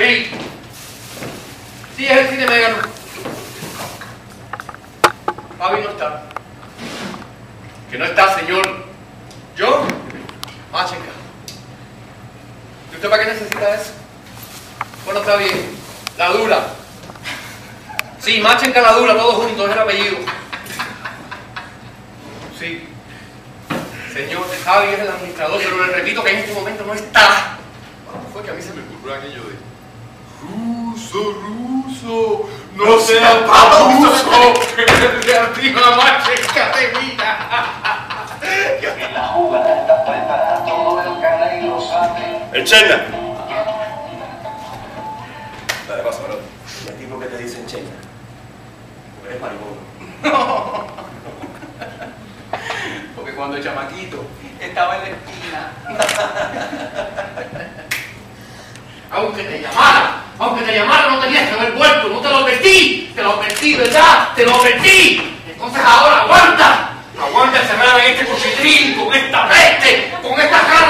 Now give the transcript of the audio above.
Sí. Sí, es el cine Megano. Fabi no está. Que no está, señor. ¿Yo? Machenka. ¿Y usted para qué necesita eso? Bueno, está bien. La Dura. Sí, Machenka la Dura, todos juntos, es el apellido. Sí. Señor, Javi es el administrador, pero le repito que en este momento no está. Fue que a mí se me ocurrió aquello de... Ruso, no sea papuso, que de arriba Machenka te mira. Y la jugada está preparada, todo el canal lo sabe. ¡El Chena! Dale, pasa, bro. ¿Y a ti por qué te dicen Chena? Porque eres maricón. Porque cuando el chamaquito estaba en la esquina. Aunque te llamara, no tenías que haber vuelto, no te lo advertí, ¿verdad? Te lo advertí. Entonces ahora aguanta encerrada en este cuchitril, con esta peste, con esta